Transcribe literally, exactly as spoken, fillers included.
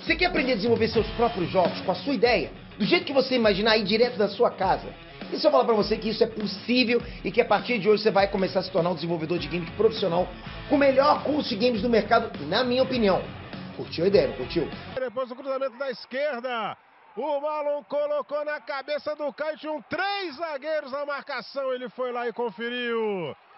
Você quer aprender a desenvolver seus próprios jogos com a sua ideia? Do jeito que você imaginar aí direto da sua casa? E se eu falar pra você que isso é possível e que a partir de hoje você vai começar a se tornar um desenvolvedor de games profissional com o melhor curso de games do mercado, na minha opinião. Curtiu a ideia, não curtiu? Depois do cruzamento da esquerda, o Marlon colocou na cabeça do Caio, tinham três zagueiros na marcação, ele foi lá e conferiu.